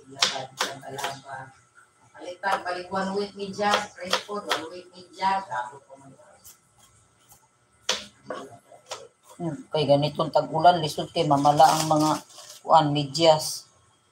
Ilagay ang kalamba. Palitan, balik 1 week ni Jack. Fresh food, 1 week ni Jack. Ako po man. Kay ganitong tag-ulan, lisod kay mamala ang mga medyas.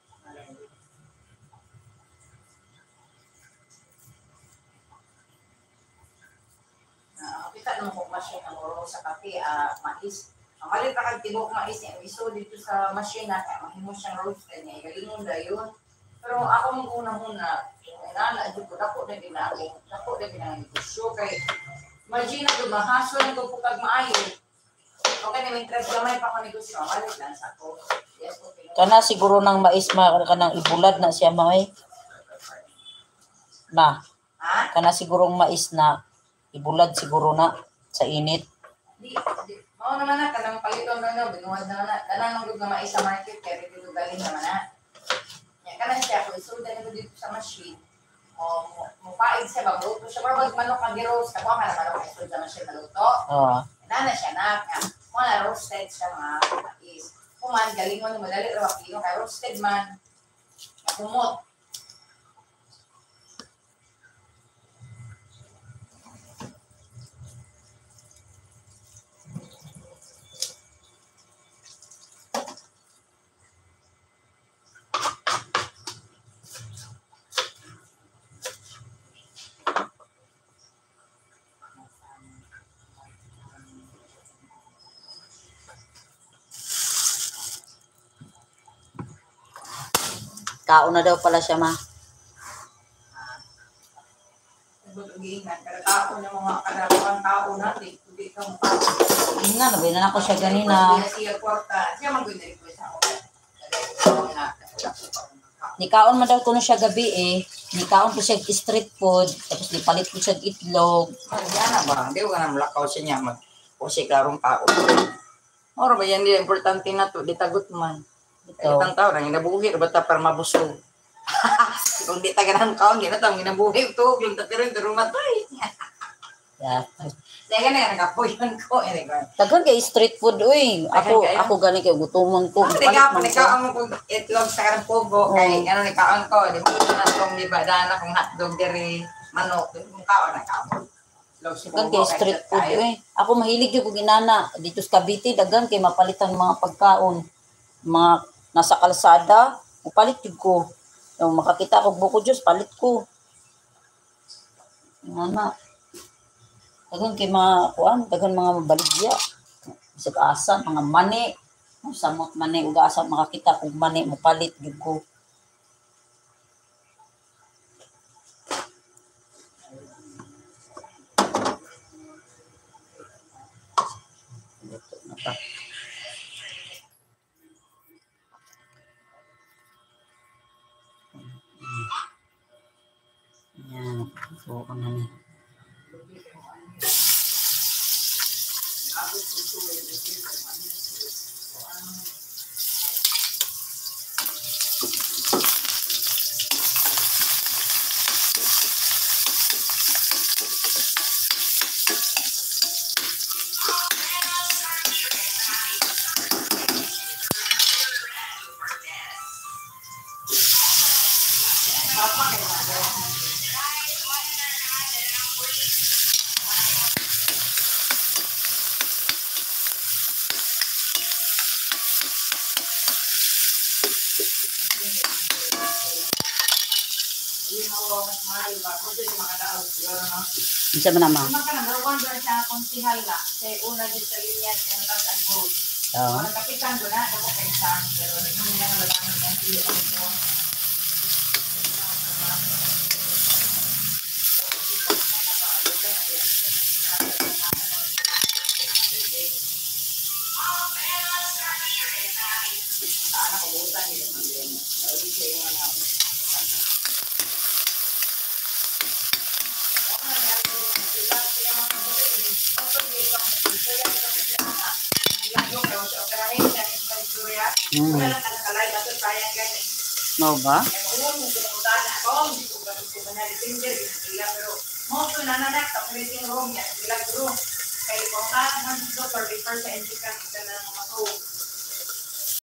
Kita naman kung machine ang uro sa kape, mais. Ang malit na kag tibok mais niya, iso dito sa machine na, kaya mahimo siyang roasted niya, igalingon na yun. Pero ako mong unang-una, inana, dako na negosyo, kay imagine na mahasol ko po kag maayo. Okay, namin tres gamay pa ko negosyo, malit lang sa ko. Yes, okay. Kana siguro ng mais kanang ibulad na siya may. Na. Ha? Kana sigurong mais na ibulad siguro na sa init. Di. Mao naman na kanang paliton na binuwad na kanang nung nga mais sa market kaya dito galing naman na. Nya kanang siya ko isuldan nito dito sa machine. O mo paid siya ba luto siya ba manok ang giros ka pa na manok isuldan sa machine maluto. Oo. Na siya na mo na roasted siya mga mais. Kuman galing mo madali ra kilo kay roasted man. Kumot. Kaon na daw pala siya ma. Butugingan kada tao ng mga kadalawan tao natin hindi ka mo. Nga nabi na ako siya ganina. Siya porta, siya maganda rin po sa ako. Nikaon man daw kuno siya gabi Nikaon po siya street food, tapos nipalit po siya itlog. Yan na ba? Hindi ko ka na malakaw siya niya mag o si karong tao. Ora ba yan din importante na to, ditagot man. Ito ang tao nang inabuhi bata para mabusog. Kung di taga nang kaon ginatang inabuhi to, yung tapirin pero matay. Yeah. Dahil na nagapuyon ko Daghan kay street food Ako gani kay gutumon ko. Nikaon ko itlog sa karang pugo kay ano nikaon ko, di ba na tong libadana kung hotdog diri manok, kung kaon na kaon. Daghan kay street food Ako mahilig yung ginana dito sa Cavite, daghan kay mapalitan mga pagkaon. Mga nasa kalsada, palit yun ko. Yung makakita ko buko juice, palit ko. Nga. Dagan kay mga dagan mga baligya. Isag asa, mga mani. Samot mani, uga asa makakita kung mani, mapalit yun ko. Yan, buo ko na niya. Isa ba naman? Number 1 doon siya konsihal na. Sa una dito sa Linyas and Tas and Road. Walang kapitan doon na. Ako kapitan. Pero hindi mo nila nalabanan ang pili ko. Anak ko butan yun. Mau ba? Kaya kung ka, 1 for the first entry ka, kita na matulog.